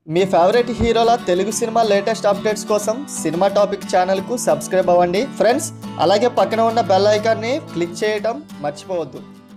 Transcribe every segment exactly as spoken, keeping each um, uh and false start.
మీ favourite హీరోల Telugu cinema latest updates కోసం cinema topic ఛానల్కు సబ్స్క్రైబ్ అవ్వండి ఫ్రెండ్స్. అలాగే పక్కన ఉన్న బెల్ ఐకాన్ని క్లిక్ చేయడం మర్చిపోవద్దు.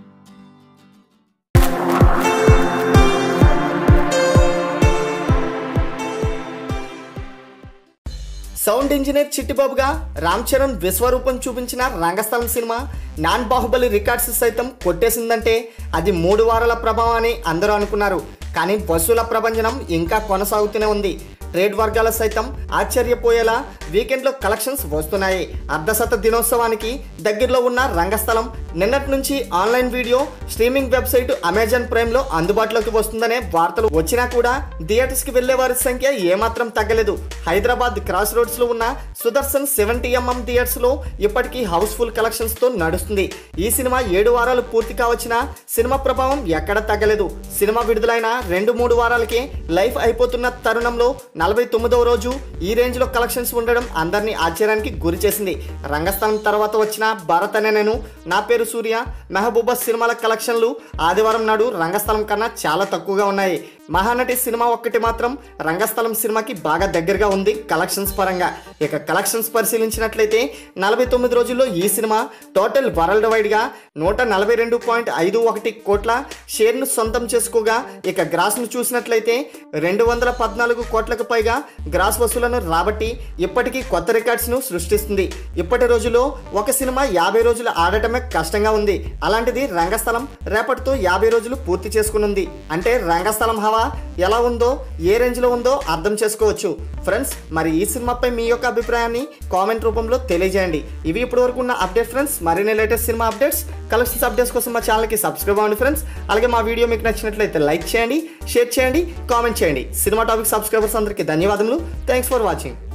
సౌండ్ ఇంజనీర్ చిట్టిబాబుగా రామ్ చరణ్ విశ్వరూపం చూపించిన Rangasthalam cinema non Baahubali records సైతం కొట్టేసిందంటే అది మూడు వారాల ప్రభావం అని అందరూ అనుకున్నారు. కానీ వసూల ప్రభంజనం ఇంకా కొనసాగుతూనే ఉంది. ట్రేడ్ వర్గాల సైతం ఆశ్చర్యపోయేలా వీకెండ్లో కలెక్షన్స్ వస్తున్నాయి. అర్ధశత దినోత్సవానికి దగ్గరలో ఉన్న రంగస్థలం నిన్నటి నుంచి online video streaming website Amazon ప్రైమ్లో అందుబాటులోకి వస్తుందనే వార్తలు వచ్చినా కూడా థియేటర్స్కి వెళ్లే వారి సంఖ్య ఏమాత్రం తగ్గలేదు. హైదరాబాద్ క్రాస్ రోడ్స్లో ఉన్న సుదర్శన్ సెవెంటీ ఎంఎం థియేటర్స్లో ఇప్పటికీ హౌస్ఫుల్ కలెక్షన్స్తో నడుస్తుంది. ఈ సినిమా ఏడు వారాలు పూర్తి కావచ్చినా సినిమా ప్రభావం ఎక్కడ తగ్గలేదు. సినిమా విడుదలైన రెండు మూడు వారాలకే లైఫ్ అయిపోతున్న తరుణంలో నలభై తొమ్మిదవ రోజు ఈ రేంజ్ లో కలెక్షన్స్ ఉండడం అందరినీ ఆశ్చర్యానికి గురి చేసింది. రంగస్థలం తర్వాత వచ్చిన భారత్ అనే నేను, నా పేరు సూర్య, మెహబూబా సినిమాల కలెక్షన్లు ఆదివారం నాడు రంగస్థలం కన్నా చాలా తక్కువగా ఉన్నాయి. మహానటి సినిమా ఒక్కటి మాత్రం రంగస్థలం సినిమాకి బాగా దగ్గరగా ఉంది కలెక్షన్స్ పరంగా. ఇక కలెక్షన్స్ పరిశీలించినట్లయితే నలభై తొమ్మిది రోజుల్లో ఈ సినిమా టోటల్ వరల్డ్ వైడ్ గా నూట నలభై రెండు పాయింట్ ఐదు ఒకటి కోట్ల షేర్ను సొంతం చేసుకోగా, ఇక గ్రాస్ ను చూసినట్లయితే రెండు వందల పద్నాలుగు కోట్లకు పైగా గ్రాస్ వసూలను రాబట్టి ఇప్పటికీ కొత్త రికార్డ్స్ ను సృష్టిస్తుంది. ఇప్పటి రోజుల్లో ఒక సినిమా యాభై రోజులు ఆడటమే కష్టంగా ఉంది. అలాంటిది రంగస్థలం రేపటితో యాభై రోజులు పూర్తి చేసుకునుంది. అంటే రంగస్థలం హవా ఎలా ఉందో, ఏ రేంజ్ లో ఉందో అర్థం చేసుకోవచ్చు. ఫ్రెండ్స్, మరి ఈ సినిమాపై మీ యొక్క అభిప్రాయాన్ని కామెంట్ రూపంలో తెలియజేయండి. ఇవి ఇప్పటి వరకు ఉన్న అప్డేట్ ఫ్రెండ్స్. మరిన్ని latest cinema updates, collections updates కోసం మా ఛానల్కి సబ్స్క్రైబ్ అవ్వండి ఫ్రెండ్స్. అలాగే మా వీడియో మీకు నచ్చినట్లయితే లైక్ చేయండి, షేర్ చేయండి, కామెంట్ చేయండి. సినిమా టాపిక్ సబ్స్క్రైబర్స్ అందరికీ ధన్యవాదములు. Thanks for watching.